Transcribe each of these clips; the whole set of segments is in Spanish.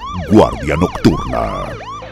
Guardia Nocturna.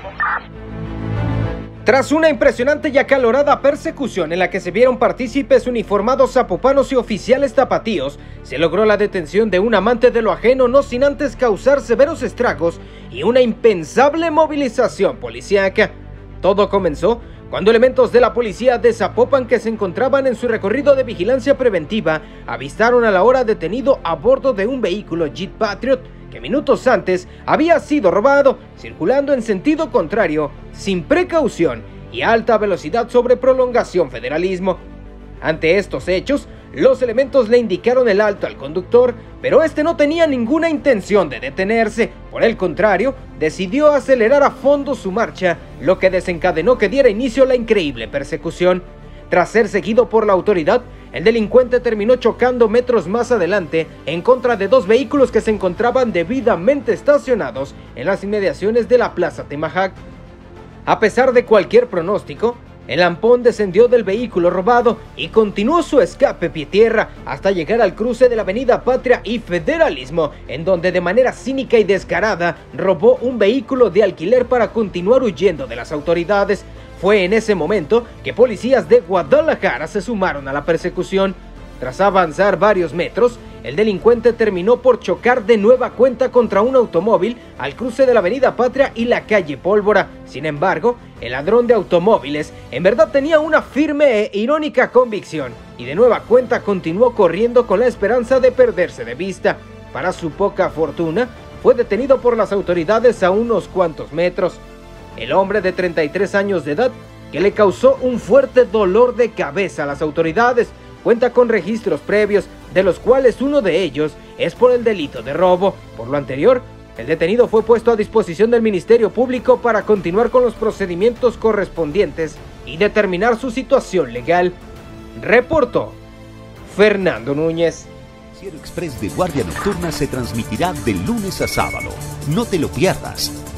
Tras una impresionante y acalorada persecución en la que se vieron partícipes uniformados zapopanos y oficiales tapatíos, se logró la detención de un amante de lo ajeno, no sin antes causar severos estragos y una impensable movilización policíaca. Todo comenzó cuando elementos de la policía de Zapopan, que se encontraban en su recorrido de vigilancia preventiva, avistaron al ahora detenido a bordo de un vehículo Jeep Patriot que minutos antes había sido robado, circulando en sentido contrario, sin precaución y a alta velocidad sobre prolongación Federalismo. Ante estos hechos, los elementos le indicaron el alto al conductor, pero este no tenía ninguna intención de detenerse. Por el contrario, decidió acelerar a fondo su marcha, lo que desencadenó que diera inicio la increíble persecución. Tras ser seguido por la autoridad, el delincuente terminó chocando metros más adelante en contra de dos vehículos que se encontraban debidamente estacionados en las inmediaciones de la Plaza Temajac. A pesar de cualquier pronóstico, el ampón descendió del vehículo robado y continuó su escape pie tierra hasta llegar al cruce de la Avenida Patria y Federalismo, en donde de manera cínica y descarada robó un vehículo de alquiler para continuar huyendo de las autoridades. Fue en ese momento que policías de Guadalajara se sumaron a la persecución. Tras avanzar varios metros, el delincuente terminó por chocar de nueva cuenta contra un automóvil al cruce de la Avenida Patria y la calle Pólvora. Sin embargo, el ladrón de automóviles en verdad tenía una firme e irónica convicción y de nueva cuenta continuó corriendo con la esperanza de perderse de vista. Para su poca fortuna, fue detenido por las autoridades a unos cuantos metros. El hombre de 33 años de edad, que le causó un fuerte dolor de cabeza a las autoridades, cuenta con registros previos, de los cuales uno de ellos es por el delito de robo. Por lo anterior, el detenido fue puesto a disposición del Ministerio Público para continuar con los procedimientos correspondientes y determinar su situación legal. Reportó Fernando Núñez. Noticiero Express de Guardia Nocturna se transmitirá de lunes a sábado. No te lo pierdas.